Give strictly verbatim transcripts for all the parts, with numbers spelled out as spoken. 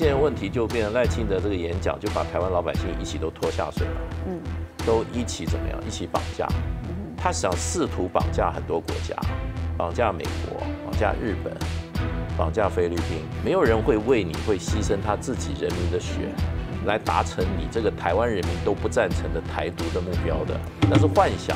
现在问题就变成赖清德这个演讲，就把台湾老百姓一起都拖下水了，嗯，都一起怎么样？一起绑架，他想试图绑架很多国家，绑架美国，绑架日本，绑架菲律宾，没有人会为你会牺牲他自己人民的血，来达成你这个台湾人民都不赞成的台独的目标的，那是幻想。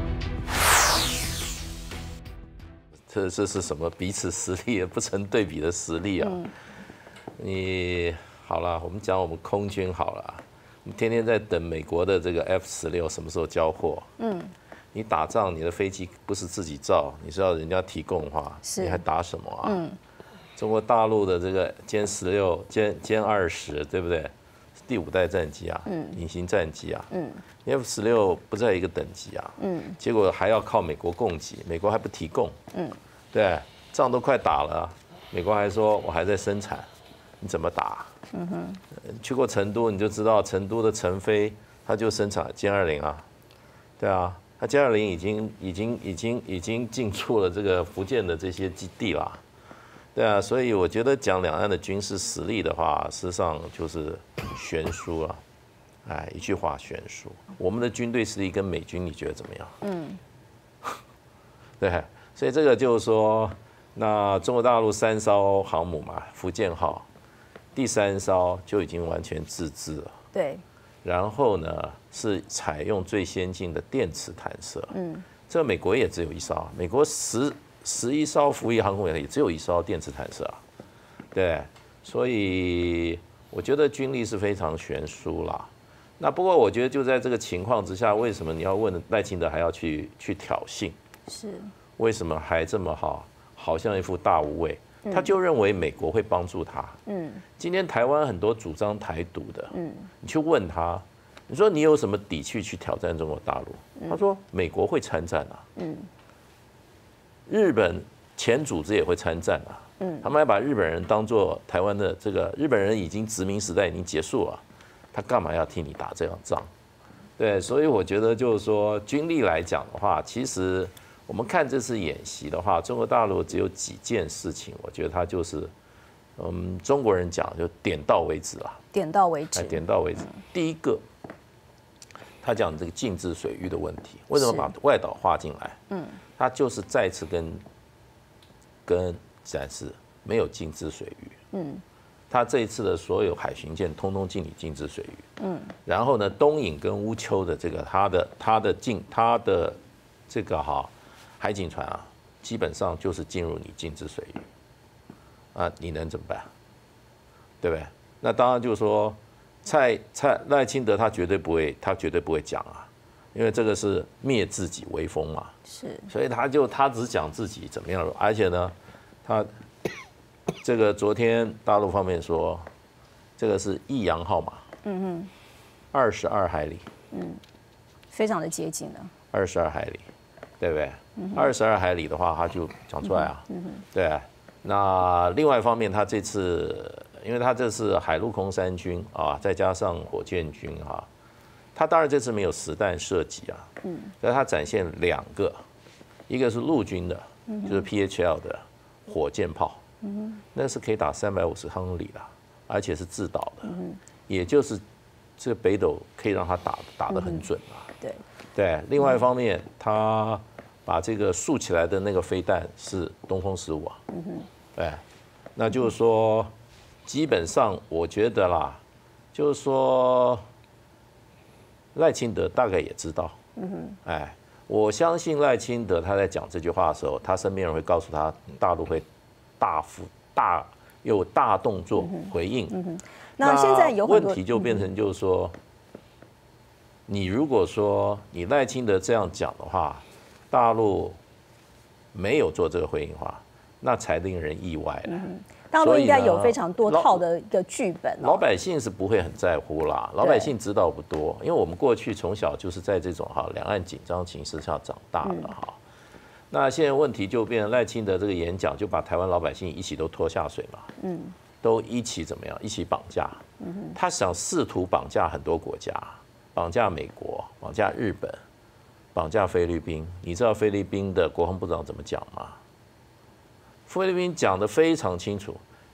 这这是什么彼此实力不成对比的实力啊？嗯、你好了，我们讲我们空军好了，我们天天在等美国的这个 F 十六什么时候交货。嗯，你打仗，你的飞机不是自己造，你是要人家提供的话，你还打什么啊？嗯，中国大陆的这个歼十六、歼歼二十，对不对？第五代战机啊，嗯，隐形战机啊，嗯 ，F 十六不在一个等级啊，嗯，结果还要靠美国供给，美国还不提供，嗯，对，仗都快打了，美国还说我还在生产，你怎么打？嗯哼，去过成都你就知道，成都的成飞它就生产歼二零啊，对啊，它歼二零已经已经已经已经进驻了这个福建的这些基地啦。对啊，所以我觉得讲两岸的军事实力的话，事实上就是悬殊啊，哎，一句话悬殊。我们的军队实力跟美军，你觉得怎么样？嗯，对，所以这个就是说，那中国大陆三艘航母嘛，福建号，第三艘就已经完全自制了。对。然后呢，是采用最先进的电磁弹射。嗯，这个美国也只有一艘，美国十。十一艘服役航空母也只有一艘电磁弹射啊，对，所以我觉得军力是非常悬殊啦。那不过我觉得就在这个情况之下，为什么你要问赖清德还要去去挑衅？是为什么还这么好，好像一副大无畏？他就认为美国会帮助他。嗯，今天台湾很多主张台独的，嗯，你去问他，你说你有什么底气去挑战中国大陆？他说美国会参战啊。嗯。日本前组织也会参战啊，嗯，他们还把日本人当作台湾的这个日本人已经殖民时代已经结束了，他干嘛要替你打这场仗？对，所以我觉得就是说军力来讲的话，其实我们看这次演习的话，中国大陆只有几件事情，我觉得它就是，嗯，中国人讲就点到为止啦，点到为止，点到为止。第一个，他讲这个禁制水域的问题，为什么把外岛划进来？嗯。他就是再次跟跟展示没有禁制水域，嗯，他这一次的所有海巡舰通通进你禁制水域，嗯，然后呢，东引跟乌丘的这个他的他的进他的这个哈海警船啊，基本上就是进入你禁制水域，啊，你能怎么办？对不对？那当然就是说，蔡蔡赖清德他绝对不会，他绝对不会讲啊。因为这个是灭自己威风嘛，是，所以他就他只讲自己怎么样，而且呢，他这个昨天大陆方面说，这个是益阳号码，嗯嗯，二十二海里，嗯，非常的接近了，二十二海里，对不对？二十二海里的话，他就讲出来啊，嗯对。那另外一方面，他这次，因为他这次海陆空三军啊，再加上火箭军啊。他当然这次没有实弹射击啊，嗯，但他展现两个，一个是陆军的，就是 P H L 的火箭炮，嗯，那是可以打三百五十公里的，而且是自导的，嗯，也就是这个北斗可以让他打打得很准啊，对对。另外一方面，他把这个竖起来的那个飞弹是东风十五啊，嗯哼，对，那就是说，基本上我觉得啦，就是说。赖清德大概也知道，嗯哼，哎，我相信赖清德他在讲这句话的时候，他身边人会告诉他，大陆会大幅大有大动作回应。嗯哼，那现在有问题就变成就是说，你如果说你赖清德这样讲的话，大陆没有做这个回应的话，那才令人意外了。嗯大陆应该有非常多套的一个剧本、哦，老百姓是不会很在乎啦，老百姓知道不多，因为我们过去从小就是在这种哈两岸紧张情势下长大的哈。嗯、那现在问题就变成赖清德这个演讲就把台湾老百姓一起都拖下水嘛，嗯，都一起怎么样？一起绑架，嗯、他想试图绑架很多国家，绑架美国，绑架日本，绑架菲律宾。你知道菲律宾的国防部长怎么讲吗？菲律宾讲得非常清楚，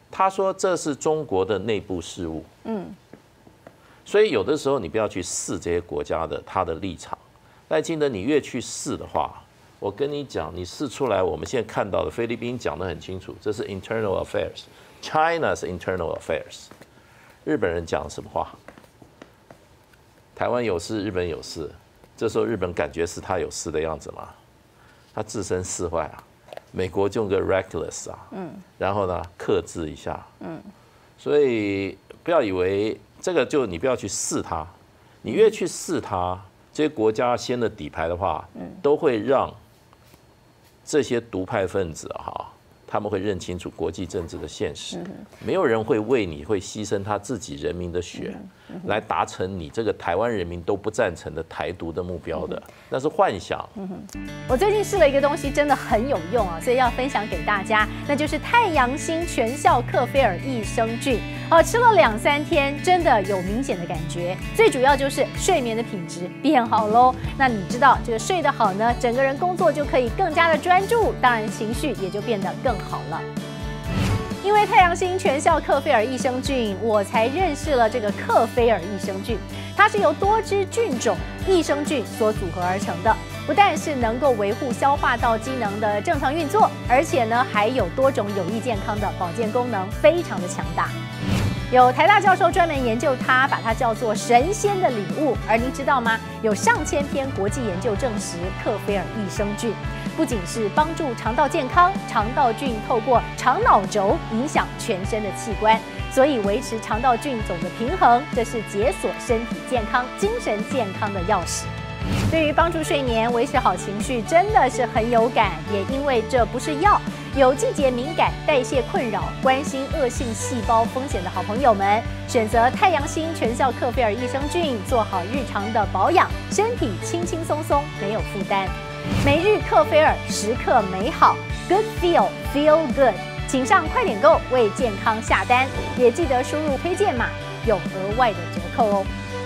他说这是中国的内部事务，嗯，所以有的时候你不要去试这些国家的他的立场。赖清德，你越去试的话，我跟你讲，你试出来，我们现在看到的菲律宾讲得很清楚，这是 internal affairs，China's internal affairs。日本人讲什么话？台湾有事，日本有事，这时候日本感觉是他有事的样子吗？他置身事外啊。美国就用个 reckless 啊，嗯，然后呢，克制一下，嗯，所以不要以为这个就你不要去试它，你越去试它，这些国家掀了底牌的话，嗯，都会让这些独派分子哈，他们会认清楚国际政治的现实，没有人会为你会牺牲他自己人民的血，来达成你这个台湾人民都不赞成的台独的目标的，那是幻想。 我最近试了一个东西，真的很有用啊，所以要分享给大家，那就是太阳星全效克菲尔益生菌。哦，吃了两三天，真的有明显的感觉。最主要就是睡眠的品质变好喽。那你知道这个睡得好呢，整个人工作就可以更加的专注，当然情绪也就变得更好了。因为太阳星全效克菲尔益生菌，我才认识了这个克菲尔益生菌。它是由多支菌种益生菌所组合而成的，不但是能够维护消化道机能的正常运作，而且呢还有多种有益健康的保健功能，非常的强大。有台大教授专门研究它，把它叫做神仙的礼物。而您知道吗？有上千篇国际研究证实，克菲尔益生菌不仅是帮助肠道健康，肠道菌透过肠脑轴影响全身的器官，所以维持肠道菌种的平衡，这是解锁身体健康、精神健康的钥匙。对于帮助睡眠、维持好情绪，真的是很有感。也因为这不是药，有季节敏感、代谢困扰、关心恶性细胞风险的好朋友们，选择太阳星全效克菲尔益生菌，做好日常的保养，身体轻轻松松，没有负担。每日克菲尔，时刻美好 ，Good Feel Feel Good， 请上快点购为健康下单，也记得输入推荐码，有额外的折扣哦。